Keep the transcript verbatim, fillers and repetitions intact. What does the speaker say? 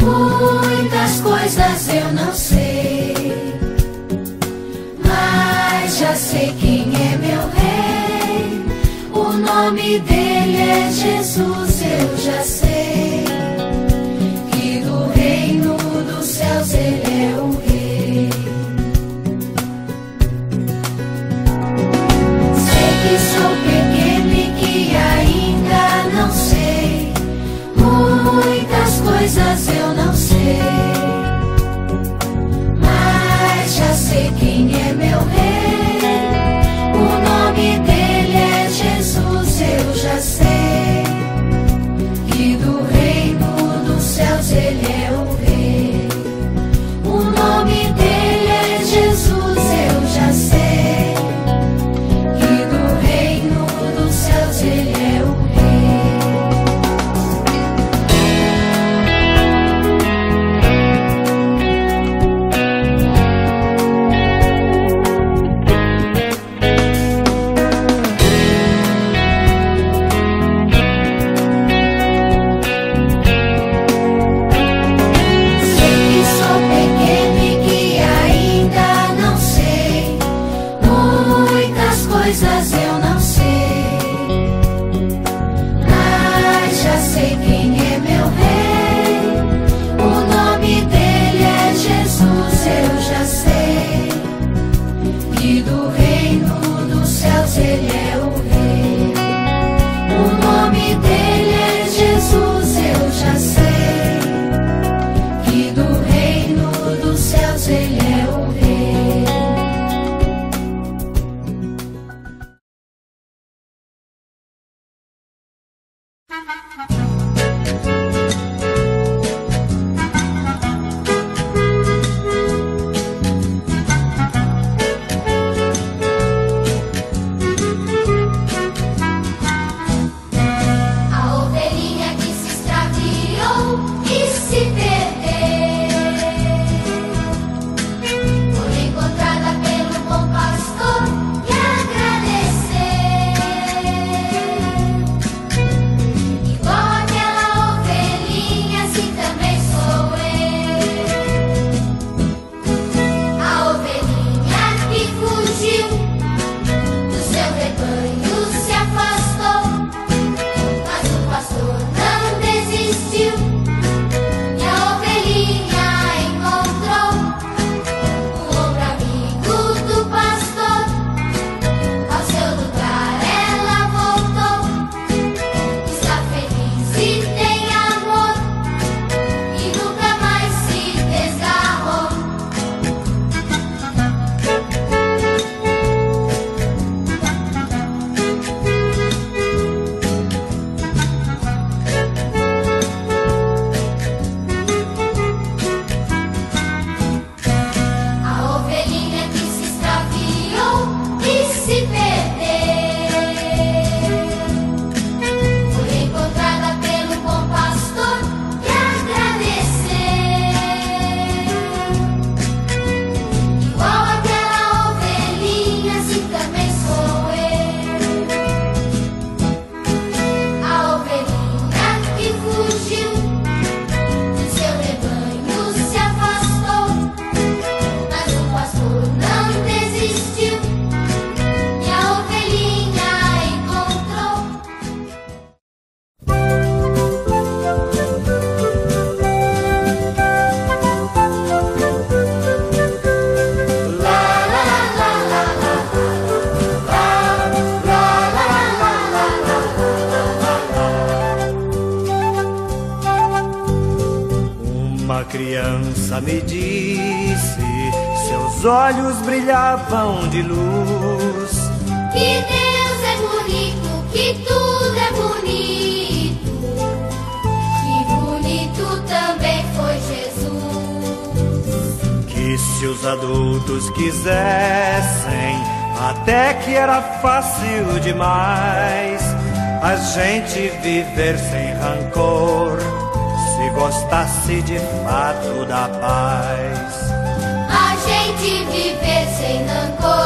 Muitas coisas eu não sei, mas já sei quem é meu rei. O nome dele é Jesus, eu já sei que do reino dos céus ele é o rei. Sei que sou pequeno e que ainda não sei, muitas coisas eu não sei, mas já sei quem é meu rei. O nome dele é Jesus, eu já sei que do reino dos céus ele é o rei. O nome dele é Jesus, eu já sei que do reino dos céus ele é o rei. Coisas eu não sei, mas já sei quem é meu rei. O nome dele é Jesus, eu já sei que do reino dos céus ele é o rei. O nome dele é Jesus, eu já sei que do reino dos céus ele é o rei. criança me disse, seus olhos brilhavam de luz. Que Deus é bonito, que tudo é bonito, que bonito também foi Jesus. Que se os adultos quisessem, até que era fácil demais, a gente viver sem rancor, se gostasse de fato da paz. A gente viver sem rancor,